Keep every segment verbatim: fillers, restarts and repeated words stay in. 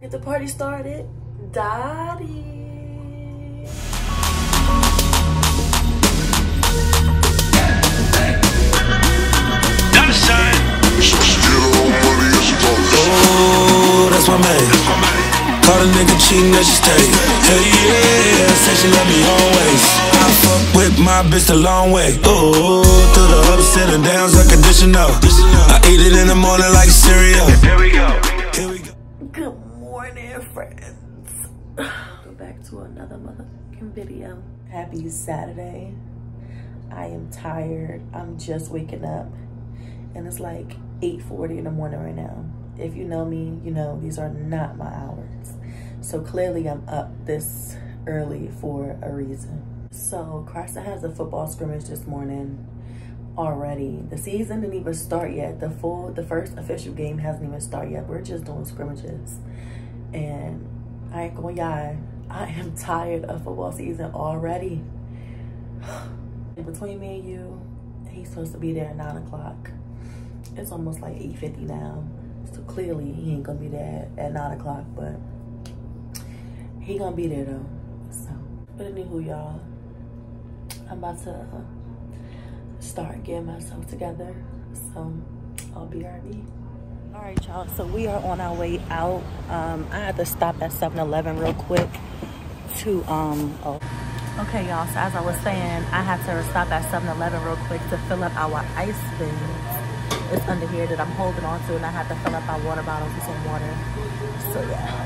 Get the party started. Dottie. Oh, that's my man. Caught a nigga cheating that she stay. Hey yeah, say she love me always. I fuck with my bitch a long way. Oh, through the ups and the downs unconditional. I eat it in the morning like cereal. Here we go. Here we go. Good morning, friends. Go back to another motherfucking video. Happy Saturday. I am tired. I'm just waking up. And it's like eight forty in the morning right now. If you know me, you know these are not my hours. So clearly I'm up this early for a reason. So Carson has a football scrimmage this morning already. The season didn't even start yet. The full, the first official game hasn't even started yet. We're just doing scrimmages. And I ain't gonna lie, I am tired of football season already. Between me and you, he's supposed to be there at nine o'clock. It's almost like eight fifty now. So clearly he ain't gonna be there at nine o'clock, but he gonna be there though. So, but anywho, y'all, I'm about to uh, start getting myself together. So I'll be R B. All right, y'all, so we are on our way out. Um, I had to stop at seven eleven real quick to, um, oh. Okay, y'all, so as I was saying, I had to stop at seven eleven real quick to fill up our ice bins. It's under here that I'm holding on to, and I have to fill up my water bottles with some water. So yeah.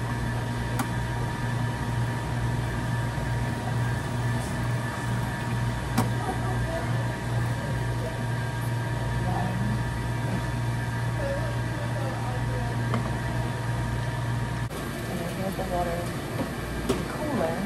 And then here's the water cooler.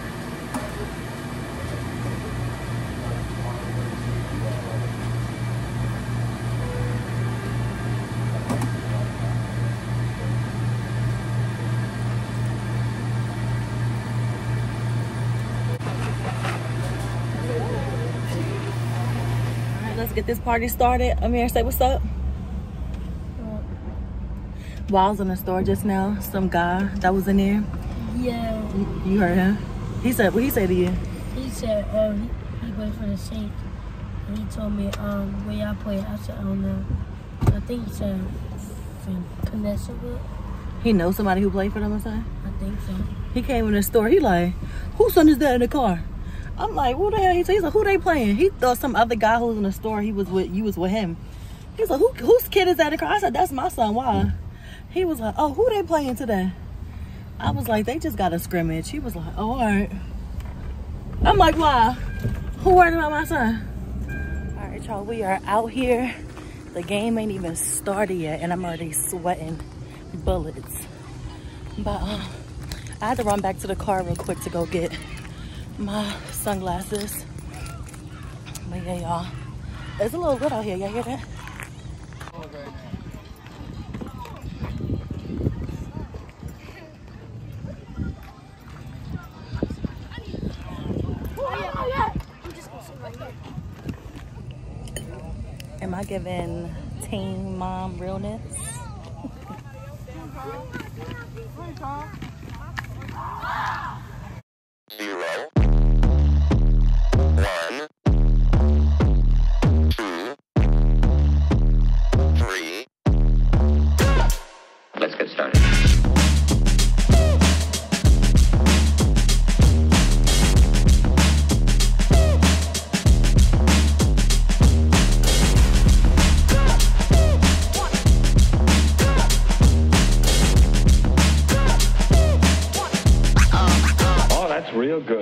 Let's get this party started. Amir, say what's up. What? Well, I was in the store just now. Some guy that was in there. Yeah. You, you heard him? He said, what he say to you? He said, um, he, he played for the Saints. And he told me, um, where y'all play. I said, I don't know. I think he said, from Connecticut. He knows somebody who played for them or something? I think so. He came in the store. He like, whose son is that in the car? I'm like, what the hell? He's like, who they playing? He thought some other guy who was in the store, he was with, you was with him. He's like, who, whose kid is that in the car? I said, that's my son. Why? He was like, oh, who they playing today? I was like, they just got a scrimmage. He was like, oh, all right. I'm like, why? Who worried about my son? All right, y'all, we are out here. The game ain't even started yet, and I'm already sweating bullets. But uh, I had to run back to the car real quick to go get my sunglasses. But yeah, y'all, it's a little lit out here. Y'all hear that? Am I giving teen mom realness? Zero. Let's get started. Oh, that's real good.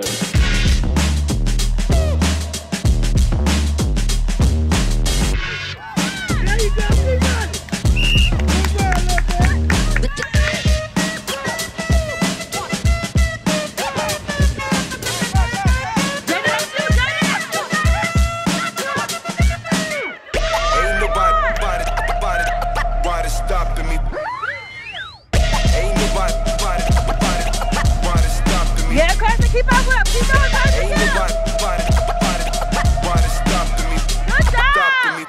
Yeah, Carson, keep up with him. Keep going, Carson. Keep up. Good job.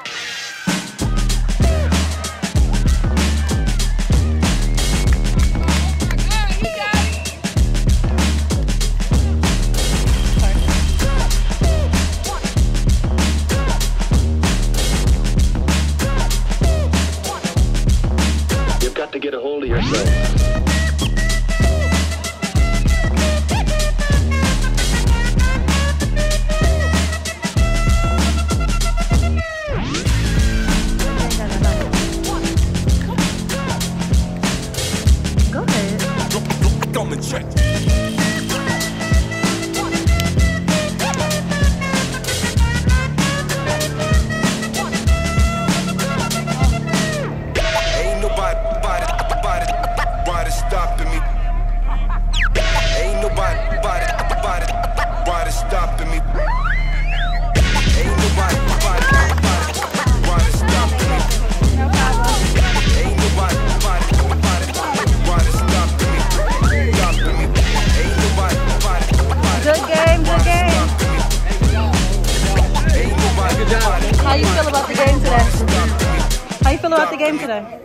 game today?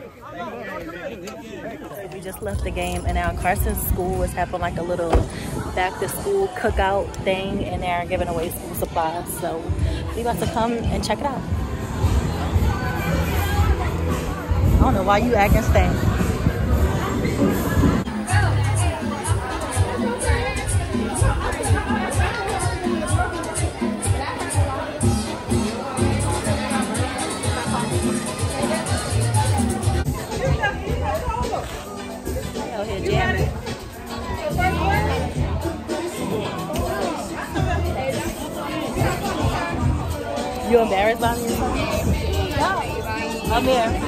We just left the game, and now Carson's school is having like a little back to school cookout thing, and they're giving away school supplies. So we about to come and check it out. I don't know why you acting stank. Out here jamming. You embarrassed by me or something? No. I'm here.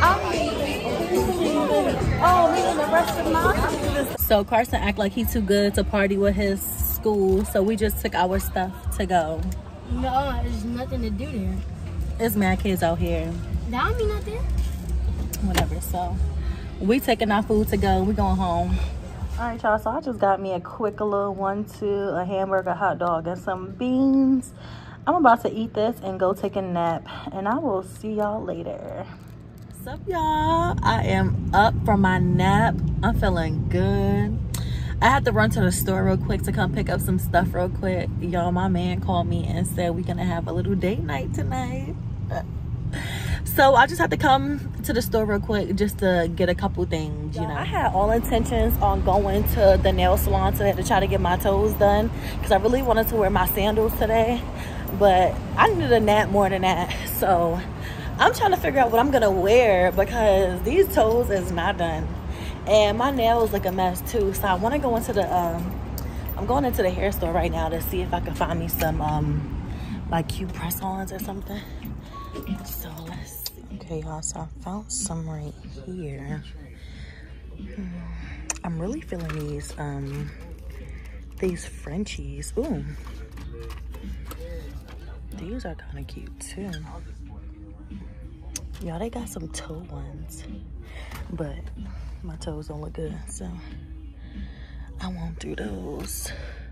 Oh, me and the rest of my. So Carson act like he's too good to party with his school, so we just took our stuff to go. No, there's nothing to do there. There's mad kids out here. That don't mean nothing. Whatever. So we taking our food to go. We going home. All right, y'all. So I just got me a quick little one, two, a hamburger, hot dog, and some beans. I'm about to eat this and go take a nap, and I will see y'all later. What's up, y'all? I am up from my nap. I'm feeling good. I had to run to the store real quick to come pick up some stuff real quick. Y'all, my man called me and said we're gonna have a little date night tonight. So I just had to come to the store real quick just to get a couple things, you know. I had all intentions on going to the nail salon today to try to get my toes done, because I really wanted to wear my sandals today, but I needed a nap more than that. So I'm trying to figure out what I'm gonna wear, because these toes is not done. And my nails look a mess too. So I wanna go into the, um, I'm going into the hair store right now to see if I can find me some um, like cute press-ons or something. So let's see. Okay, y'all, so I found some right here. Hmm. I'm really feeling these, um, these Frenchies. Ooh. These are kind of cute too. Y'all, they got some toe ones, but my toes don't look good, so I won't do those.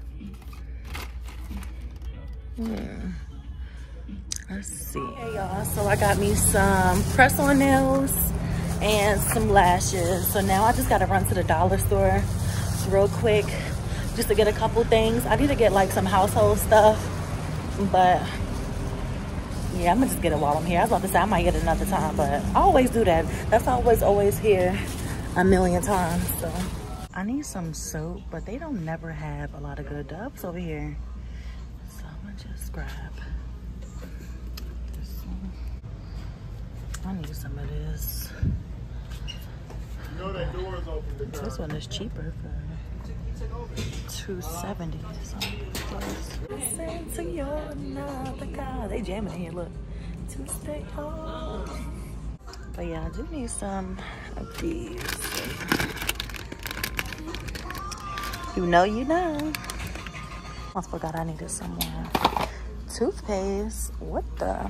Hmm. Let's see. Hey, y'all, so I got me some press-on nails and some lashes. So now I just gotta run to the dollar store real quick just to get a couple things. I need to get like some household stuff, but yeah, I'm gonna just get it while I'm here. I was about to say I might get it another time, but I always do that. That's always always here a million times. So I need some soap, but they don't never have a lot of good Dubs over here. So I'm gonna just grab this one. I need some of this. You know that door is open. This one is cheaper for two seventy or something. Listen to your another guy. They jamming in here, look. To stay home. But yeah, I do need some of these. You know, you know. I forgot I needed some more toothpaste. What the?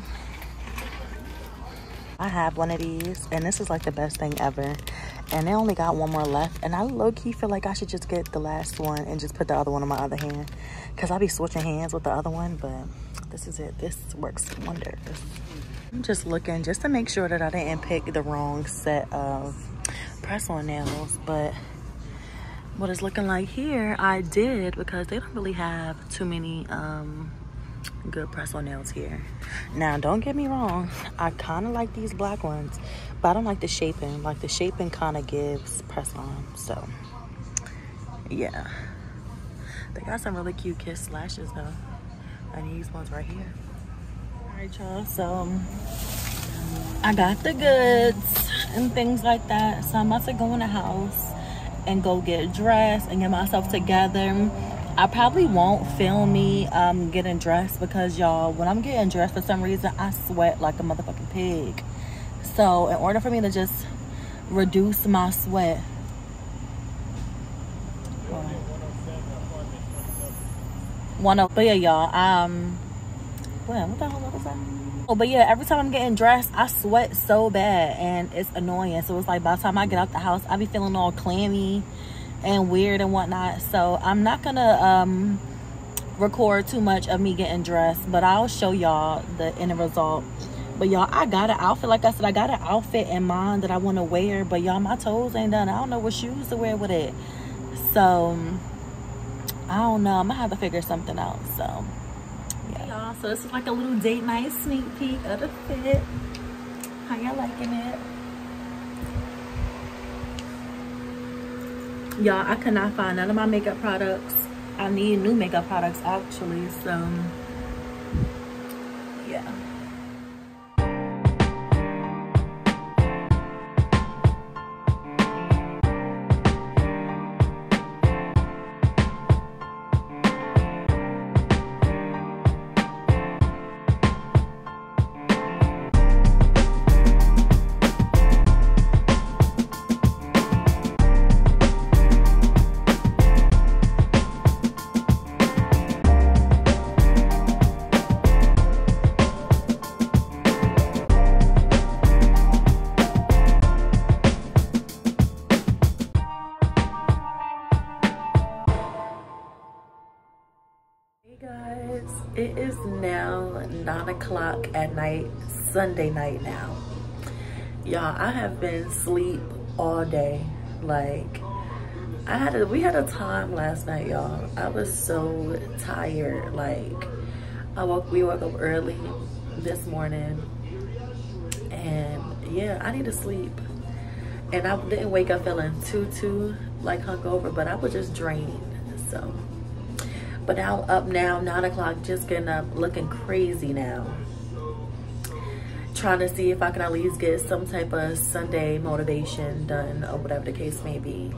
I have one of these, and this is like the best thing ever. And they only got one more left, and I low-key feel like I should just get the last one and just put the other one on my other hand, because I'll be switching hands with the other one. But this is it. This works wonders. I'm just looking just to make sure that I didn't pick the wrong set of press-on nails, but what it's looking like here, I did, because they don't really have too many um good press-on nails here. Now, don't get me wrong, I kind of like these black ones, but I don't like the shaping. Like, the shaping kind of gives press-on. So yeah, they got some really cute kiss lashes though, and these ones right here. All right, y'all, so um, I got the goods and things like that, so I'm about to go in the house and go get dressed and get myself together. I probably won't film me um, getting dressed, because y'all, when I'm getting dressed, for some reason I sweat like a motherfucking pig. So in order for me to just reduce my sweat, one of but yeah, y'all, um well, what the hell was that? Oh, but yeah, every time I'm getting dressed, I sweat so bad, and it's annoying. So it's like by the time I get out the house, I be feeling all clammy and weird and whatnot. So I'm not gonna um record too much of me getting dressed, but I'll show y'all the end result But y'all, I got an outfit. Like I said, I got an outfit in mind that I want to wear. But y'all, my toes ain't done. I don't know what shoes to wear with it. So, I don't know. I'm going to have to figure something out. So, yeah. Y'all, so this is like a little date night sneak peek of the fit. How y'all liking it? Y'all, I could not find none of my makeup products. I need new makeup products, actually. So, yeah. Guys, it is now nine o'clock at night, Sunday night now. Y'all, I have been asleep all day. Like, I had a we had a time last night, y'all. I was so tired. Like, I woke we woke up early this morning, and yeah, I need to sleep. And I didn't wake up feeling too too like hungover, but I was just drained. So. But now up now, nine o'clock, just getting up, looking crazy now. Trying to see if I can at least get some type of Sunday motivation done or whatever the case may be.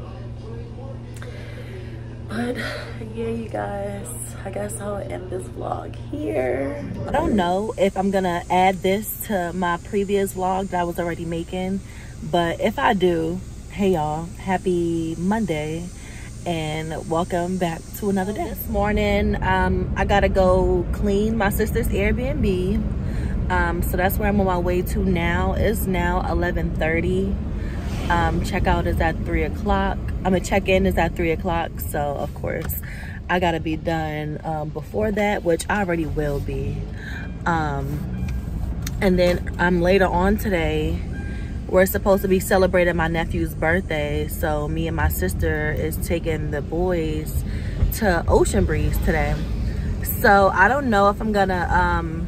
But yeah, you guys, I guess I'll end this vlog here. I don't know if I'm gonna add this to my previous vlog that I was already making. But if I do, hey y'all, happy Monday. And welcome back to another day. This morning, um, I gotta go clean my sister's Airbnb. Um, so that's where I'm on my way to now. It's now eleven thirty. Um, checkout is at three o'clock. I mean, check-in is at three o'clock. So, of course, I gotta be done um, before that, which I already will be. Um, and then um, later on today, we're supposed to be celebrating my nephew's birthday. So me and my sister is taking the boys to Ocean Breeze today. So I don't know if I'm gonna, um,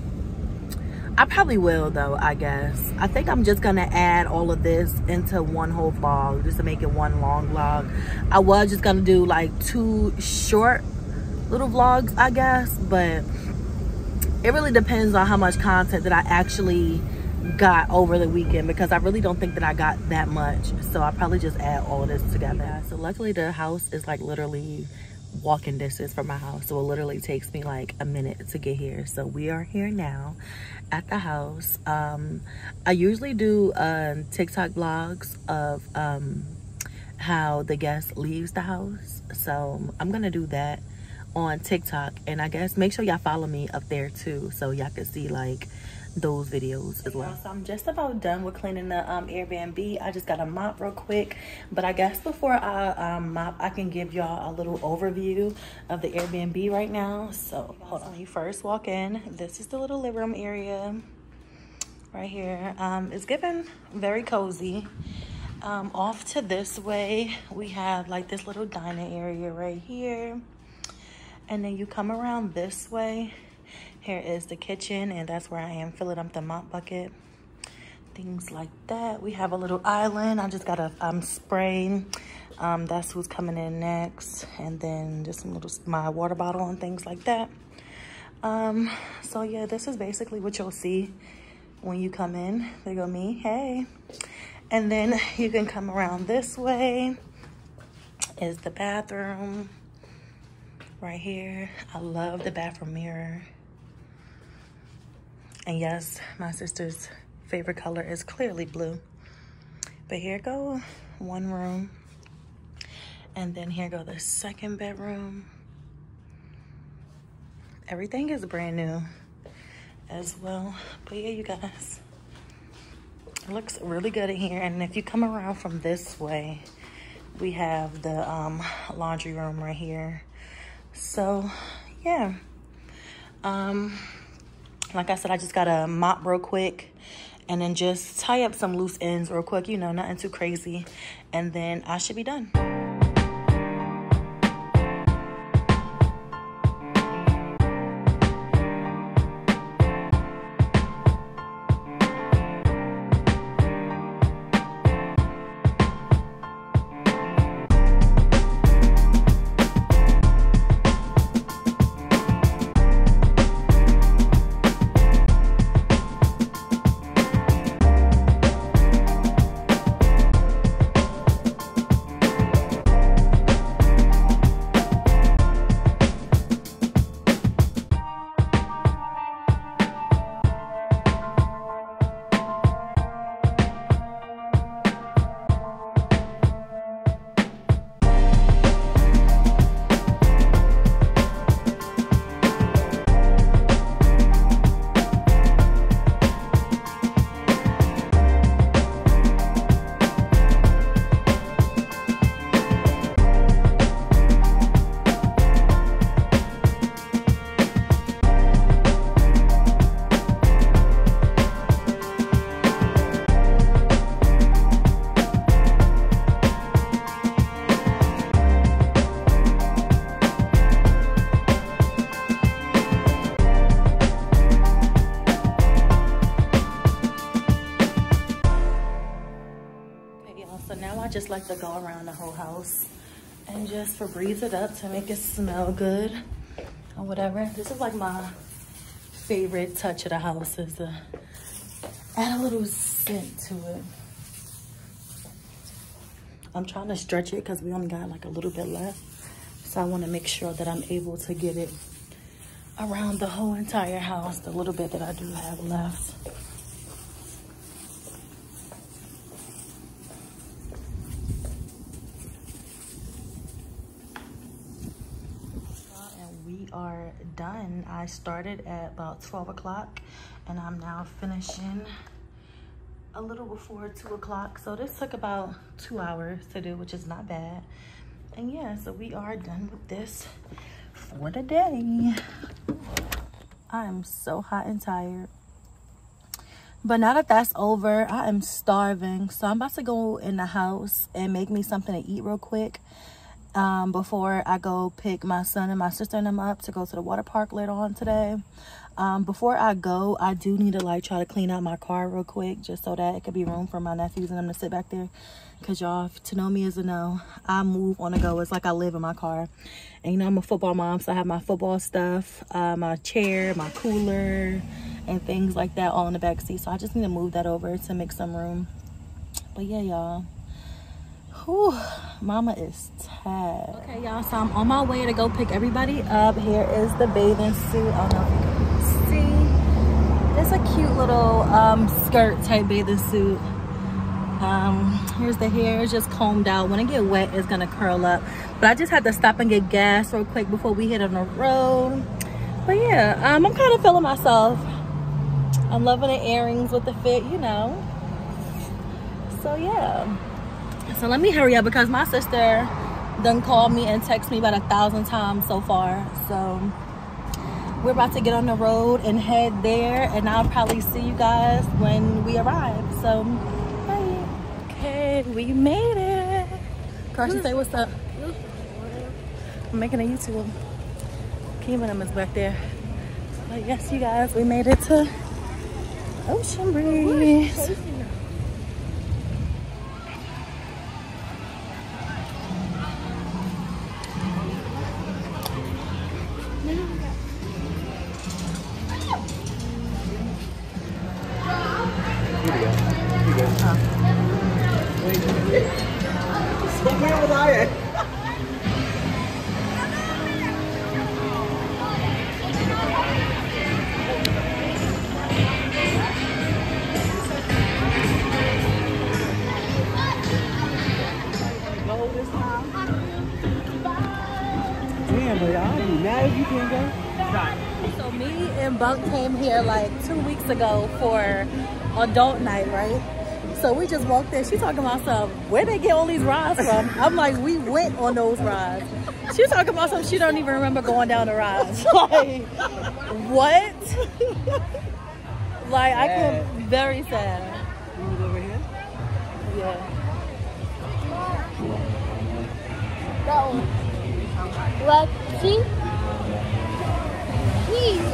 I probably will though, I guess. I think I'm just gonna add all of this into one whole vlog, just to make it one long vlog. I was just gonna do like two short little vlogs, I guess, but it really depends on how much content that I actually got over the weekend, because I really don't think that I got that much. So I'll probably just add all this together. So luckily the house is like literally walking distance from my house, so it literally takes me like a minute to get here. So we are here now at the house. um I usually do uh TikTok vlogs of um how the guest leaves the house, so I'm gonna do that on TikTok. And I guess make sure y'all follow me up there too, so y'all can see like those videos as well. So I'm just about done with cleaning the um Airbnb. I just got a mop real quick, but I guess before I um mop, I can give y'all a little overview of the Airbnb right now. So hold on. You first walk in, this is the little living room area right here. Um it's given very cozy. Um off to this way, we have like this little dining area right here, and then you come around this way. Here is the kitchen, and that's where I am filling up the mop bucket. Things like that. We have a little island. I just got a um, spray. Um, that's who's coming in next. And then just some little, my water bottle and things like that. Um, so yeah, this is basically what you'll see when you come in. There go me, hey. And then you can come around this way. Is the bathroom right here. I love the bathroom mirror. And yes, my sister's favorite color is clearly blue. But here go one room. And then here go the second bedroom. Everything is brand new as well. But yeah, you guys, it looks really good in here. And if you come around from this way, we have the um, laundry room right here. So yeah. Um, Like I said, I just gotta mop real quick and then just tie up some loose ends real quick, you know, nothing too crazy. And then I should be done. Just like to go around the whole house and just Febreze it up to make it smell good or whatever. This is like my favorite touch of the house, is to add a little scent to it. I'm trying to stretch it because we only got like a little bit left, so I want to make sure that I'm able to get it around the whole entire house, the little bit that I do have left. Are done. I started at about twelve o'clock and I'm now finishing a little before two o'clock. So this took about two hours to do, which is not bad. And yeah, so we are done with this for the day. I am so hot and tired. But now that that's over, I am starving. So I'm about to go in the house and make me something to eat real quick. Um, before I go pick my son and my sister and them up to go to the water park later on today. Um, before I go, I do need to like try to clean out my car real quick, just so that it could be room for my nephews and them to sit back there. Cause y'all, to know me as a know, I move on the go. It's like I live in my car. And you know, I'm a football mom, so I have my football stuff, uh, my chair, my cooler, and things like that all in the back seat. So I just need to move that over to make some room. But yeah, y'all. Whew, mama is tired. Okay, y'all, so I'm on my way to go pick everybody up. Here is the bathing suit. I don't know if you can see. It's a cute little um, skirt type bathing suit. Um, here's the hair, it's just combed out. When it get wet, it's gonna curl up. But I just had to stop and get gas real quick before we hit on the road. But yeah, um, I'm kind of feeling myself. I'm loving the earrings with the fit, you know. So yeah. So let me hurry up because my sister done called me and text me about a thousand times so far. So we're about to get on the road and head there, and I'll probably see you guys when we arrive. So bye. Okay, we made it. Carson, say what's up. I'm making a YouTube. Kim and them is back there. But yes, you guys, we made it to Ocean Breeze. Where was I at? Damn, but I'll be mad if you can't go. So me and Bunk came here like two weeks ago for adult night, right? So we just walked in. She talking about some, where they get all these rides from? I'm like, we went on those rides. She talking about something she don't even remember going down the rides. Like, what? Like, I can, very sad. You was over here? Yeah. That one. What? See? Please.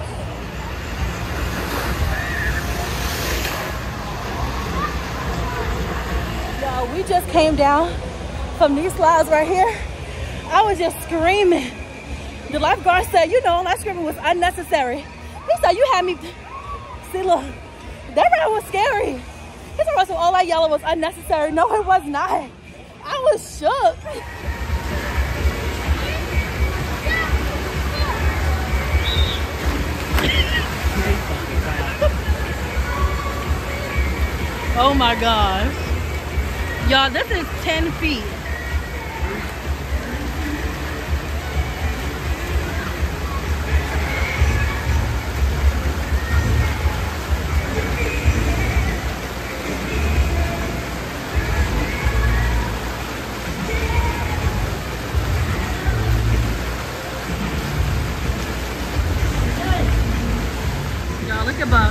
Yo, we just came down from these slides right here. I was just screaming. The lifeguard said, you know, that screaming was unnecessary. He said, you had me. See, look, that ride was scary. He said, all that yellow was unnecessary. No, it was not. I was shook. Oh my gosh. Y'all, this is ten feet. Y'all, look at Bob.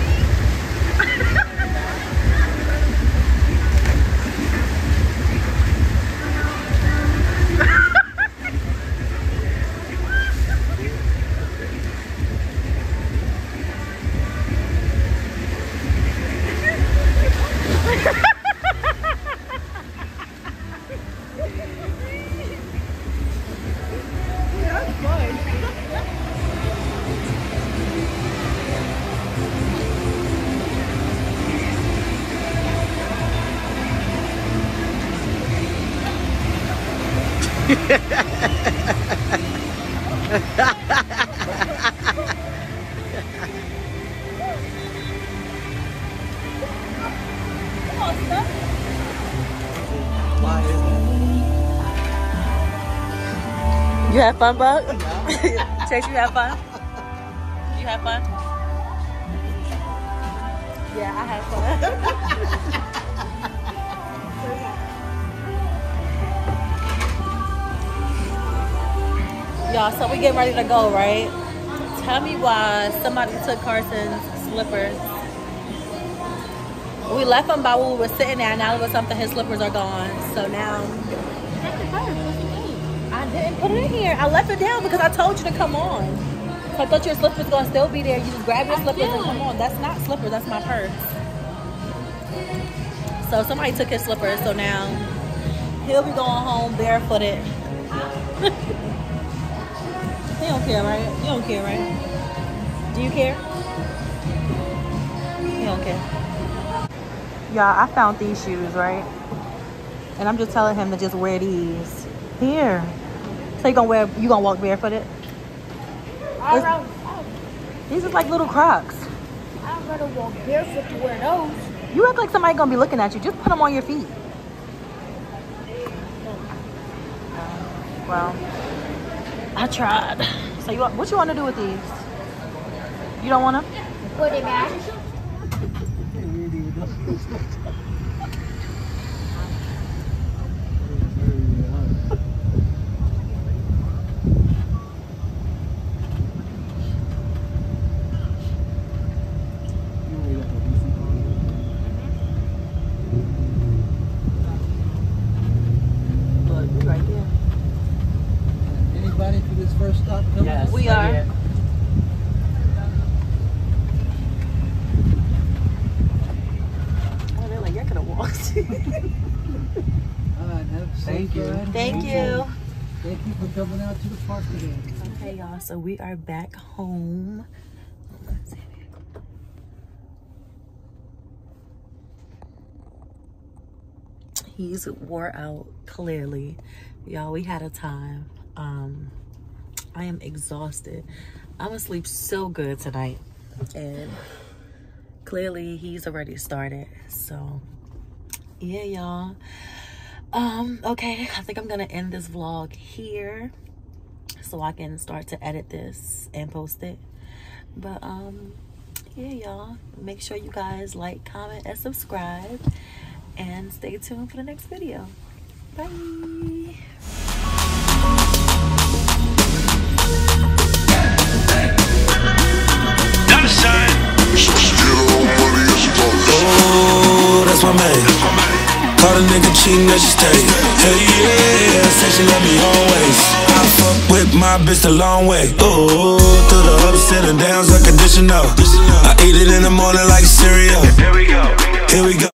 You have fun, Bug? Chase, you have fun? You have fun? Yeah, I had fun. Y'all, so we getting ready to go, right? Tell me why somebody took Carson's slippers. We left them by where we were sitting there, and now look at something, his slippers are gone. So now... I didn't put it in here. I left it down because I told you to come on. So I thought your slippers gonna still be there. You just grab your slippers and come on. That's not slippers, that's my purse. So somebody took his slippers, so now he'll be going home barefooted. He don't care, right? You don't care, right? Do you care? You don't care. Y'all, I found these shoes, right? And I'm just telling him to just wear these. Here. So you gonna wear, you gonna walk barefooted? I'd rather, These are like little Crocs. I'd rather walk barefoot to wear those. You act like somebody gonna be looking at you. Just put them on your feet. Well, I tried. So you, what you want to do with these? You don't want to? Put it back. First stop coming? Yes, we are. Yeah. Oh, they're like, you're gonna walk. All right, have a safe Thank you. ride. Thank you. Thank you for coming out to the park today. Okay, y'all. So we are back home. He's wore out clearly. Y'all, we had a time. Um, I am exhausted. I'm gonna sleep so good tonight. And clearly he's already started. So yeah, y'all. Um, okay, I think I'm gonna end this vlog here so I can start to edit this and post it. But um, yeah, y'all. Make sure you guys like, comment, and subscribe. And stay tuned for the next video. Bye. Oh, that's my man. Caught a nigga cheating that she stay. Hey yeah, said she love me always. I fuck with my bitch the long way. Oh, through the ups and the downs unconditional. I eat it in the morning like cereal. Here we go. Here we go.